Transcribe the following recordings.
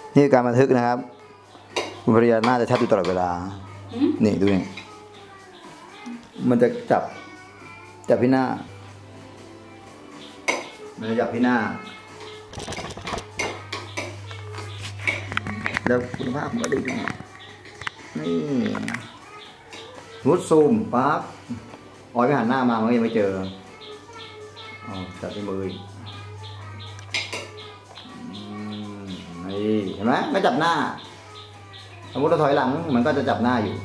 นี่การบันทึกนะครับคุณภรรยาน่าจะชัดอยู่ตลอดเวลานี่ดูนี่มันจะจับที่หน้ามันจะจับที่หน้าแล้วคุณภาพมันก็ดีด้วยนี่รูดซูมปั๊บออยไปหันหน้ามามันก็ยังไม่เจอจับที่มือนี่เห็นไหมไม่จับหน้าสมมติเราถอยหลังมันก็จะจับหน้าอยู่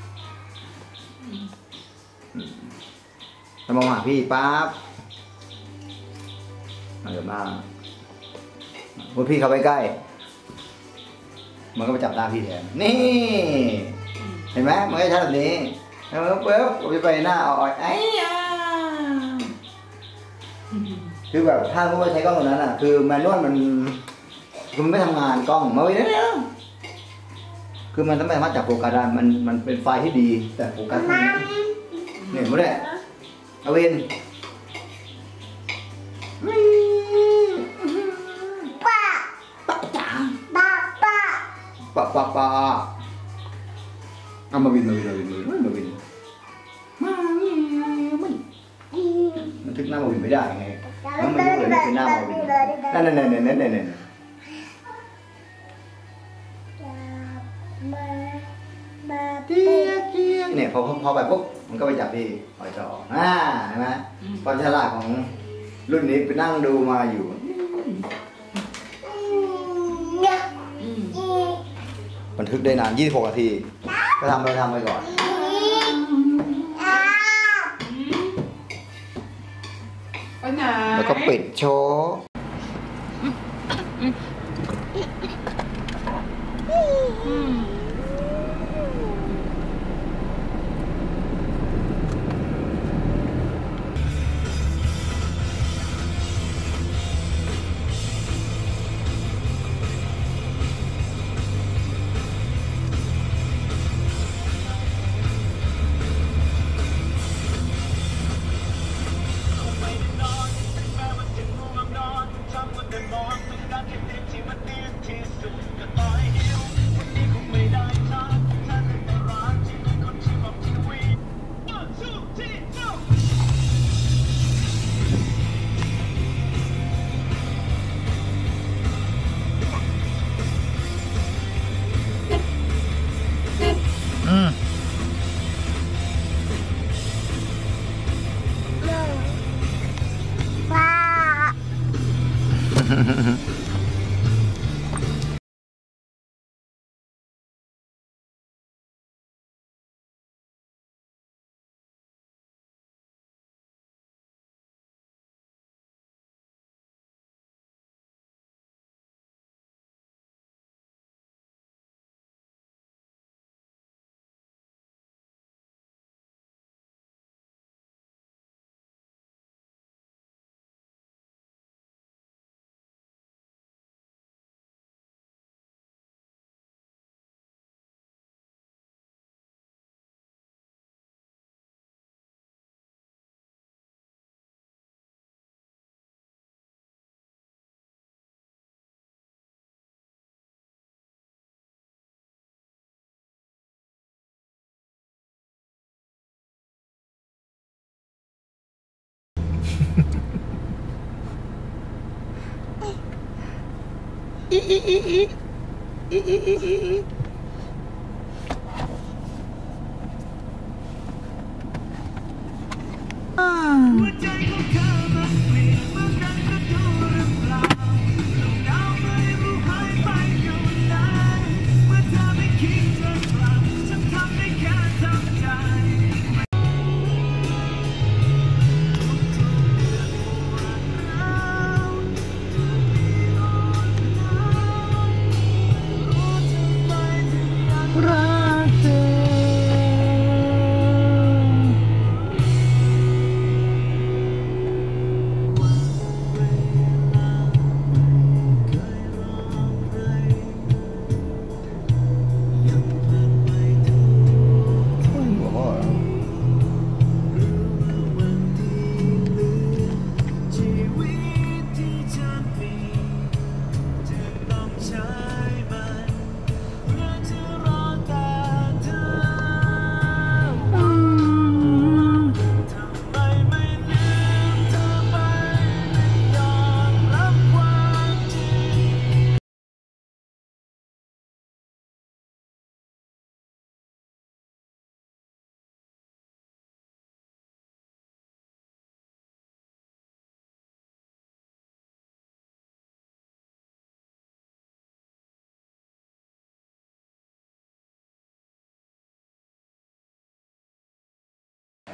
ถ้ามองหาพี่ปั๊บจับหน้าพอพี่เข้าไปใกล้มันก็ไปจับหน้าพี่แทนนี่เห็นไหมมันก็ใช้แบบนี้ปุ๊บไปหน้าอ่อยไอ้ยาคือแบบถ้าพวกเราใช้กล้องตัวนั้นอ่ะคือแมนนวลมันไม่ทำงานกล้องมาไว้เนี่ยคือมันไม่สามารถจับโฟกัสได้มันเป็นไฟล์ที่ดีแต่โฟกัสเนี่ยมั้งเนี่ยเอาวินป้าจ๋าป้าเอามาวินมันทึกหน้ามาวินไม่ได้ไงแล้วมันรู้เลยนี่คือหน้ามาวินนั่นเนี่ยพอไปปุ๊บมันก็ไปจับที่หอยจอเห็นไหมความฉลาดของรุ่นนี้ไปนั่งดูมาอยู่บันทึกได้นาน26 นาทีก็ทำไปก่อนแล้วก็ปิดโชว์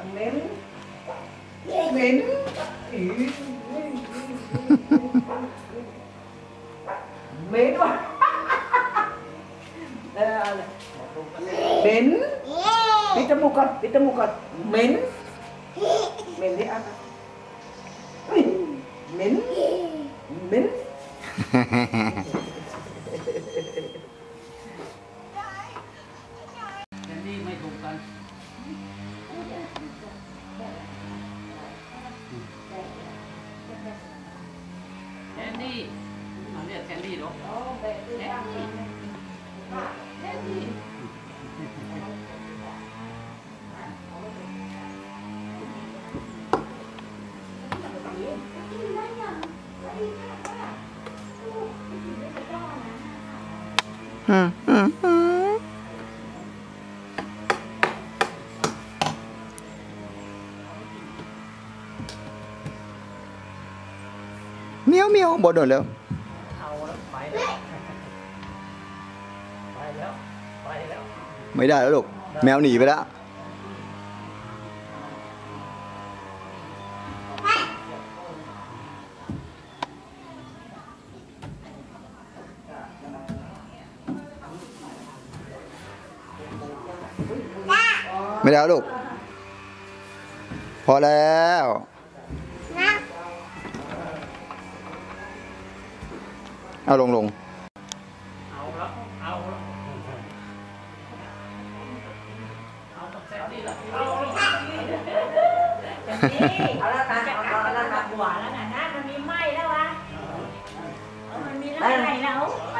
เหม็นเหม็นเหม็นว่ะเหม็นปิดจมูกก่อนปิดจมูกก่อนเหม็นเหม็นที่อันเหม็นเหม็นแคนดี้ไม่ถูกกันแคนดี้มาเรียกแคนดี้หรอแคนดี้เมียวเมียวบนหน่อยเร็วเอาแล้วไปแล้วไปแล้วไปแล้วไม่ได้แล้วลูกแมวหนีไปแล้วไม่ได้แล้วลูกพอแล้วเอาลงเอาแล้วเอาแล้วเอากับแคนดี้ละเอาแล้วเอาแล้วนะหัวแล้วนะนะมันมีไหม้แล้ววะมันมีไหม้แล้วไป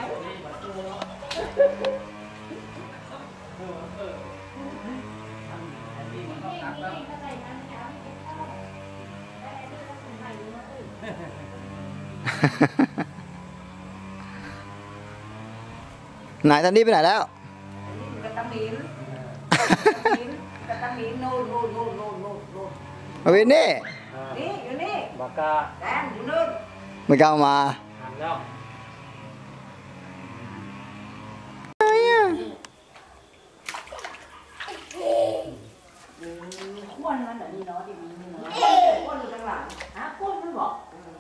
ไหนทันนี่ไปไหนแล้วกระตะหมินกระตะหมินโน่นมาวินนี่นี่อยู่นี่บากาแดงอยู่นู่นไม่กล้ามาหันแล้วข้วนมันเหรอนี่เนาะที่มีนี่เนาะก้นอยู่ข้างหลังฮะข้วนมันบอก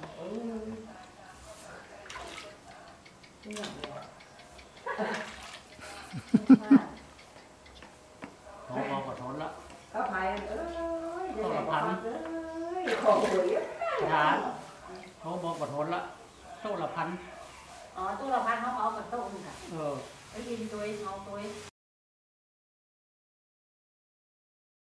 เขาบอกว่าทนละเขาพายเอ้ยโทรพันเอ้ยของหวยทานเขาบอกว่าทนละโต๊ะละพันอ๋อตู้ละพันเขาเอากับตู้ค่ะเออไอ้กินตัวเอาตัว